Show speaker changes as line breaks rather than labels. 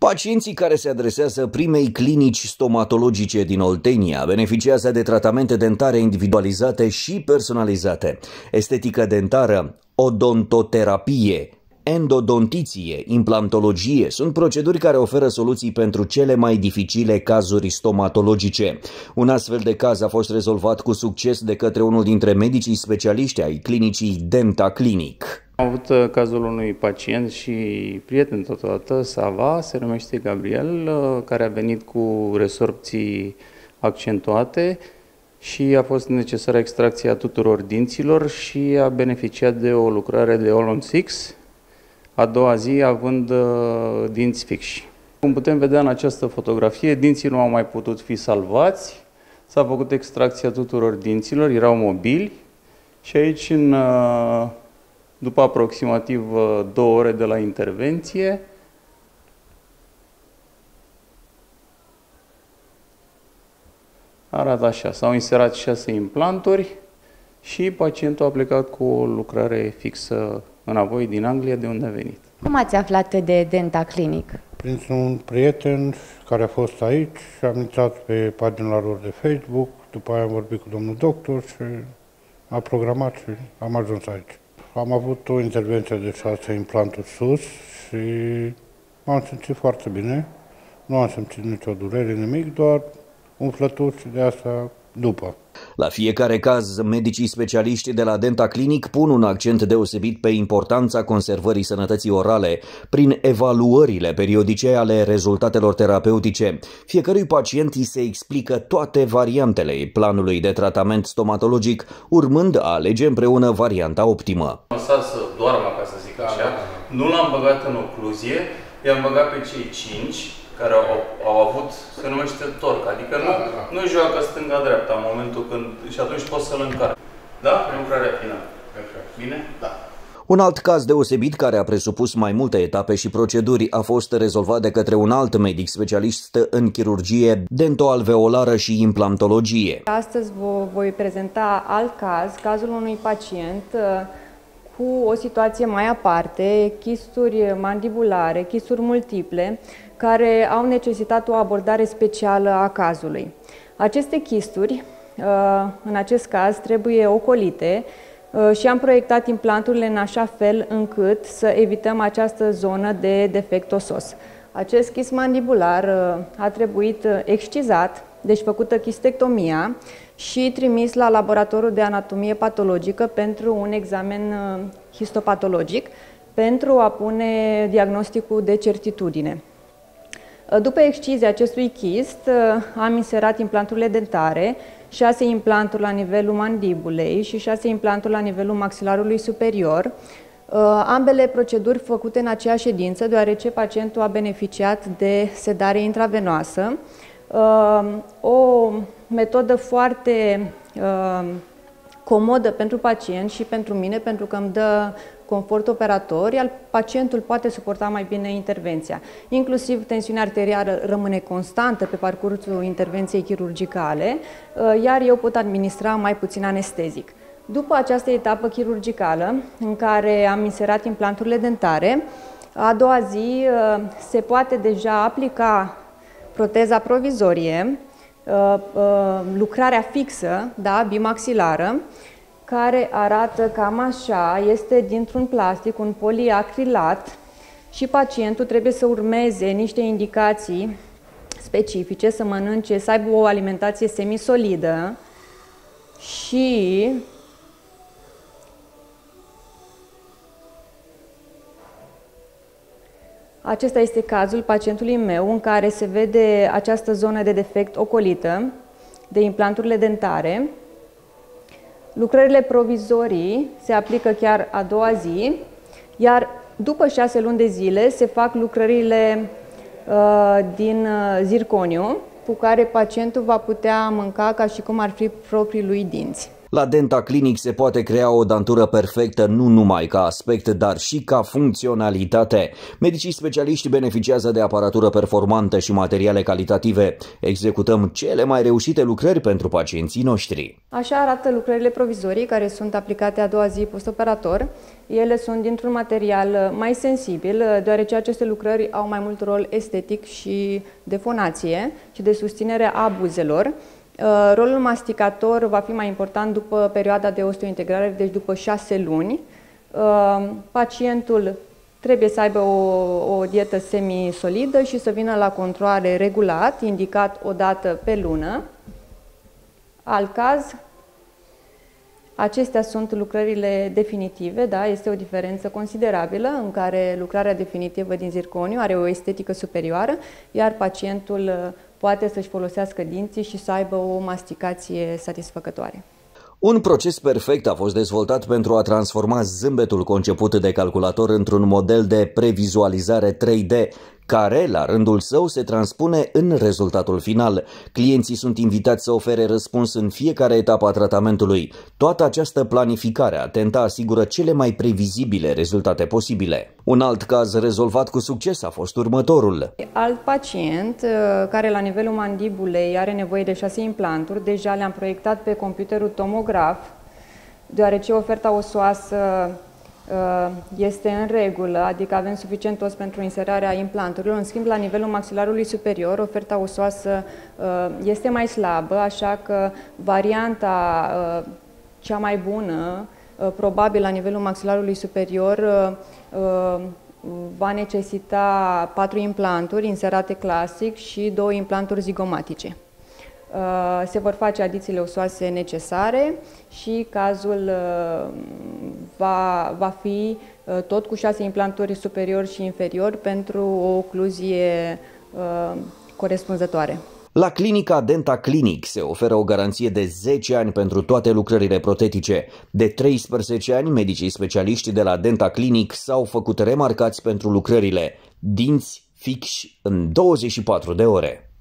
Pacienții care se adresează primei clinici stomatologice din Oltenia beneficiază de tratamente dentare individualizate și personalizate, estetică dentară, odontoterapie, endodontiție, implantologie sunt proceduri care oferă soluții pentru cele mai dificile cazuri stomatologice. Un astfel de caz a fost rezolvat cu succes de către unul dintre medicii specialiști ai clinicii Denta Clinic.
Am avut cazul unui pacient și prieten totodată, Sava, se numește Gabriel, care a venit cu resorpții accentuate și a fost necesară extracția tuturor dinților și a beneficiat de o lucrare de All on 6, a doua zi având dinți fixi. Cum putem vedea în această fotografie, dinții nu au mai putut fi salvați, s-a făcut extracția tuturor dinților, erau mobili și aici, după aproximativ 2 ore de la intervenție, arată așa, s-au inserat 6 implanturi și pacientul a plecat cu o lucrare fixă înapoi din Anglia, de unde a venit.
Cum ați aflat de Denta Clinic?
Printr-un prieten care a fost aici și am intrat pe pagina lor de Facebook, după aia am vorbit cu domnul doctor și a programat și am ajuns aici. Am avut o intervenție de 6 implanturi sus și m-am simțit foarte bine. Nu am simțit nicio durere, nimic, doar umflături și de asta după.
La fiecare caz, medicii specialiști de la Denta Clinic pun un accent deosebit pe importanța conservării sănătății orale prin evaluările periodice ale rezultatelor terapeutice. Fiecărui pacient îi se explică toate variantele planului de tratament stomatologic, urmând a alege împreună varianta optimă.
Am lăsat să doarmă, ca să zic așa, nu l-am băgat în ocluzie, i-am băgat pe cei 5 care au avut, se numește torc, adică nu joacă stânga-dreapta în momentul când, și atunci poți să-l încarci. Da? Lucrarea finală. Bine? Da.
Un alt caz deosebit care a presupus mai multe etape și proceduri a fost rezolvat de către un alt medic specialist în chirurgie dentoalveolară și implantologie.
Astăzi vă voi prezenta alt caz, cazul unui pacient cu o situație mai aparte, chisturi mandibulare, chisturi multiple, care au necesitat o abordare specială a cazului. Aceste chisturi, în acest caz, trebuie ocolite și am proiectat implanturile în așa fel încât să evităm această zonă de defect osos. Acest chist mandibular a trebuit excizat, deci făcută chistectomia și trimis la laboratorul de anatomie patologică pentru un examen histopatologic pentru a pune diagnosticul de certitudine. După excizia acestui chist, am inserat implanturile dentare, 6 implanturi la nivelul mandibulei și 6 implanturi la nivelul maxilarului superior. Ambele proceduri făcute în aceeași ședință, deoarece pacientul a beneficiat de sedare intravenoasă. O metodă foarte comodă pentru pacient și pentru mine, pentru că îmi dă confort operator, iar pacientul poate suporta mai bine intervenția. Inclusiv tensiunea arterială rămâne constantă pe parcursul intervenției chirurgicale, iar eu pot administra mai puțin anestezic. După această etapă chirurgicală, în care am inserat implanturile dentare, a doua zi se poate deja aplica proteza provizorie, lucrarea fixă, da, bimaxilară, care arată cam așa, este dintr-un plastic, un poliacrilat și pacientul trebuie să urmeze niște indicații specifice, să mănânce, să aibă o alimentație semisolidă și acesta este cazul pacientului meu în care se vede această zonă de defect ocolită de implanturile dentare. Lucrările provizorii se aplică chiar a doua zi, iar după 6 luni de zile se fac lucrările din zirconiu, cu care pacientul va putea mânca ca și cum ar fi proprii lui dinți.
La Denta Clinic se poate crea o dantură perfectă nu numai ca aspect, dar și ca funcționalitate. Medicii specialiști beneficiază de aparatură performantă și materiale calitative. Executăm cele mai reușite lucrări pentru pacienții noștri.
Așa arată lucrările provizorii care sunt aplicate a doua zi postoperator. Ele sunt dintr-un material mai sensibil, deoarece aceste lucrări au mai mult rol estetic și de fonație și de susținere a buzelor. Rolul masticator va fi mai important după perioada de osteointegrare, deci după 6 luni. Pacientul trebuie să aibă o dietă semisolidă și să vină la controale regulat, indicat o dată pe lună. Alt caz, acestea sunt lucrările definitive, da? Este o diferență considerabilă în care lucrarea definitivă din zirconiu are o estetică superioară, iar pacientul poate să-și folosească dinții și să aibă o masticație satisfăcătoare.
Un proces perfect a fost dezvoltat pentru a transforma zâmbetul conceput de calculator într-un model de previzualizare 3D, care, la rândul său, se transpune în rezultatul final. Clienții sunt invitați să ofere răspuns în fiecare etapă a tratamentului. Toată această planificare atentă asigură cele mai previzibile rezultate posibile. Un alt caz rezolvat cu succes a fost următorul.
Alt pacient care la nivelul mandibulei are nevoie de 6 implanturi, deja le-am proiectat pe computerul tomograf, deoarece oferta osoasă este în regulă, adică avem suficient os pentru inserarea implanturilor. În schimb, la nivelul maxilarului superior, oferta osoasă este mai slabă, așa că varianta cea mai bună, probabil la nivelul maxilarului superior, va necesita 4 implanturi inserate clasic și 2 implanturi zigomatice. Se vor face adițiile osoase necesare și cazul va fi tot cu 6 implanturi superior și inferior pentru o ocluzie corespunzătoare.
La clinica Denta Clinic se oferă o garanție de 10 ani pentru toate lucrările protetice. De 13 ani, medicii specialiști de la Denta Clinic s-au făcut remarcați pentru lucrările dinți fixi în 24 de ore.